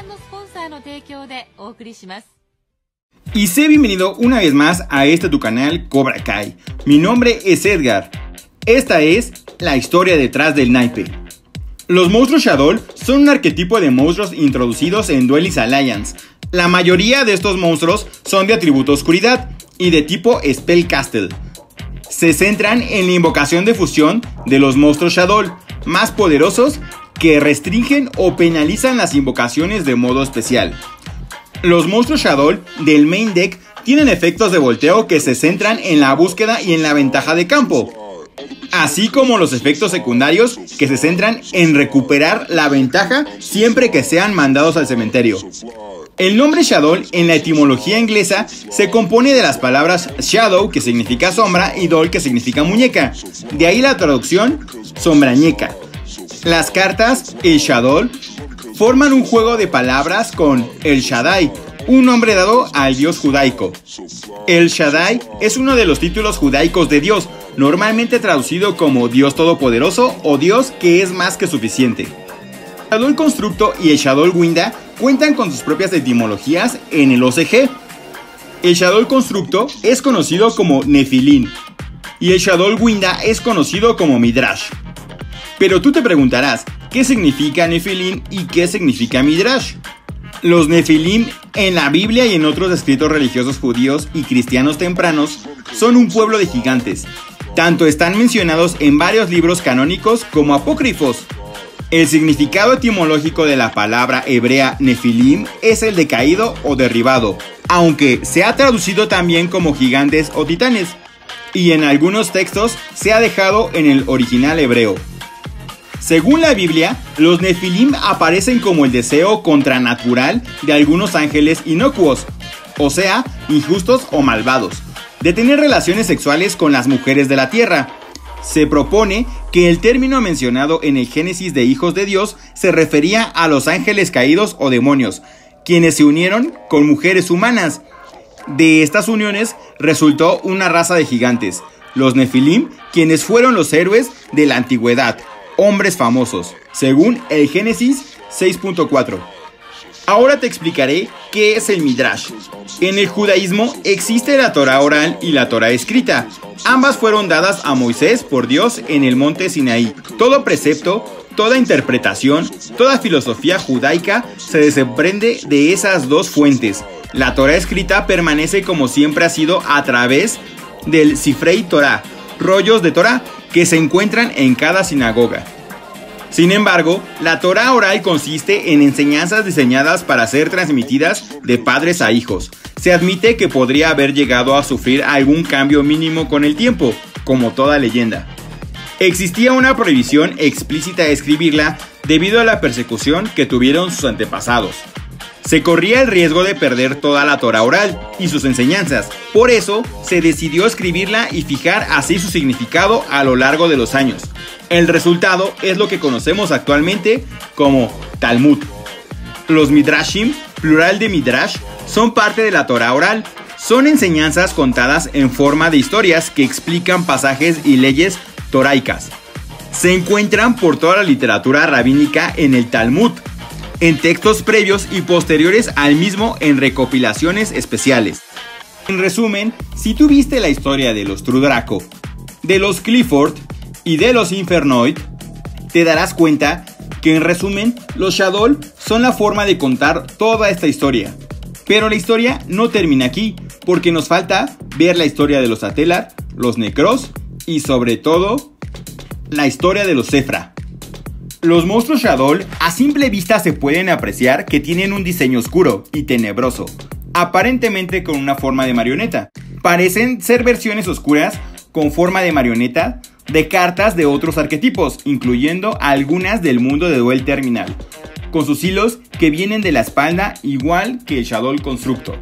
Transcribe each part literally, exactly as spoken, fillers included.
んのスポンサーの提供でお送りします。 Y sé bienvenido una vez más a este tu canal Cobra Kai. Mi nombre es Edgar. Esta es la historia detrás del naipe. Los monstruos Shaddoll son un arquetipo de monstruos introducidos en Duelist Alliance. La mayoría de estos monstruos son de atributo oscuridad y de tipo Spellcaster. Se centran en la invocación de fusión de los monstruos Shaddoll más poderosos que restringen o penalizan las invocaciones de modo especial. Los monstruos Shaddoll del main deck tienen efectos de volteo que se centran en la búsqueda y en la ventaja de campo, así como los efectos secundarios que se centran en recuperar la ventaja siempre que sean mandados al cementerio. El nombre Shaddoll en la etimología inglesa se compone de las palabras shadow, que significa sombra, y doll, que significa muñeca. De ahí la traducción sombrañeca. Las cartas El Shaddoll forman un juego de palabras con El Shaddai, un nombre dado al dios judaico. El Shaddai es uno de los títulos judaicos de Dios, normalmente traducido como Dios Todopoderoso o Dios que es más que suficiente. El Shaddoll Constructo y el Shaddoll Winda cuentan con sus propias etimologías en el O C G. El Shaddoll Constructo es conocido como Nefilim y el Shaddoll Winda es conocido como Midrash. Pero tú te preguntarás, ¿qué significa Nefilim y qué significa Midrash? Los Nefilim en la Biblia y en otros escritos religiosos judíos y cristianos tempranos son un pueblo de gigantes. Tanto están mencionados en varios libros canónicos como apócrifos. El significado etimológico de la palabra hebrea Nefilim es el de caído o derribado, aunque se ha traducido también como gigantes o titanes, y en algunos textos se ha dejado en el original hebreo. Según la Biblia, los Nefilim aparecen como el deseo contranatural de algunos ángeles inocuos, o sea, injustos o malvados, de tener relaciones sexuales con las mujeres de la tierra. Se propone que el término mencionado en el Génesis de hijos de Dios se refería a los ángeles caídos o demonios, quienes se unieron con mujeres humanas. De estas uniones resultó una raza de gigantes, los Nefilim, quienes fueron los héroes de la antigüedad, hombres famosos, según el Génesis seis punto cuatro. Ahora te explicaré qué es el Midrash. En el judaísmo existe la Torá oral y la Torá escrita. Ambas fueron dadas a Moisés por Dios en el monte Sinaí. Todo precepto, toda interpretación, toda filosofía judaica se desprende de esas dos fuentes. La Torá escrita permanece como siempre ha sido a través del Sifrei Torah, rollos de Torá que se encuentran en cada sinagoga. Sin embargo, la Torá oral consiste en enseñanzas diseñadas para ser transmitidas de padres a hijos. Se admite que podría haber llegado a sufrir algún cambio mínimo con el tiempo, como toda leyenda. Existía una prohibición explícita de escribirla debido a la persecución que tuvieron sus antepasados. Se corría el riesgo de perder toda la Torá oral y sus enseñanzas. Por eso, se decidió escribirla y fijar así su significado a lo largo de los años. El resultado es lo que conocemos actualmente como Talmud. Los Midrashim, plural de Midrash, son parte de la Torá oral. Son enseñanzas contadas en forma de historias que explican pasajes y leyes toraicas. Se encuentran por toda la literatura rabínica en el Talmud, en textos previos y posteriores al mismo en recopilaciones especiales. En resumen, si tú viste la historia de los True Draco, de los Clifford y de los Infernoid, te darás cuenta que en resumen los Shaddoll son la forma de contar toda esta historia. Pero la historia no termina aquí, porque nos falta ver la historia de los Atelar, los Necros y sobre todo la historia de los Sephra. Los monstruos Shaddoll a simple vista se pueden apreciar que tienen un diseño oscuro y tenebroso, aparentemente con una forma de marioneta. Parecen ser versiones oscuras con forma de marioneta de cartas de otros arquetipos, incluyendo algunas del mundo de Duel Terminal, con sus hilos que vienen de la espalda igual que el Shaddoll Constructo.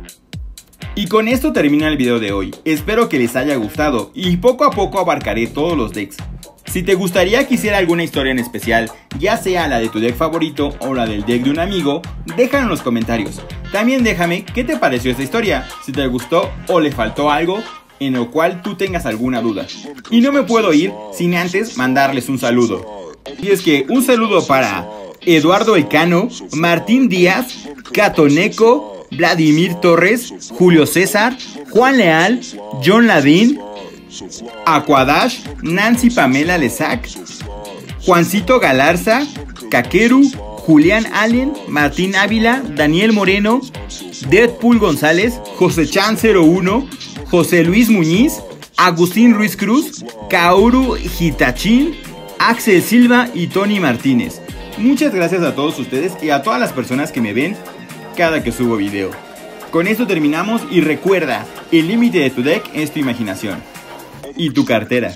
Y con esto termina el video de hoy. Espero que les haya gustado y poco a poco abarcaré todos los decks. Si te gustaría que hiciera alguna historia en especial, ya sea la de tu deck favorito o la del deck de un amigo, déjalo en los comentarios. También déjame qué te pareció esta historia, si te gustó o le faltó algo en lo cual tú tengas alguna duda. Y no me puedo ir sin antes mandarles un saludo. Y es que un saludo para Eduardo Elcano, Martín Díaz, Catoneco, Vladimir Torres, Julio César, Juan Leal, John Ladín, Aquadash, Nancy Pamela Lezac, Juancito Galarza, Caqueru, Julián Allen, Martín Ávila, Daniel Moreno, Deadpool González, José Chan cero uno, José Luis Muñiz, Agustín Ruiz Cruz, Kaoru Hitachin, Axel Silva y Tony Martínez. Muchas gracias a todos ustedes y a todas las personas que me ven cada que subo video. Con esto terminamos y recuerda, el límite de tu deck es tu imaginación y tu cartera.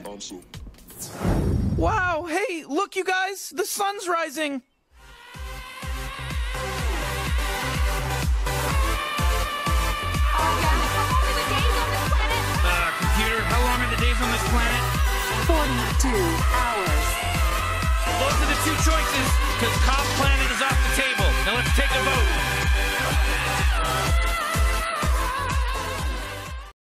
Wow, hey, look you guys, the sun's rising. Uh, computer, how long are the days on this planet? forty-two hours.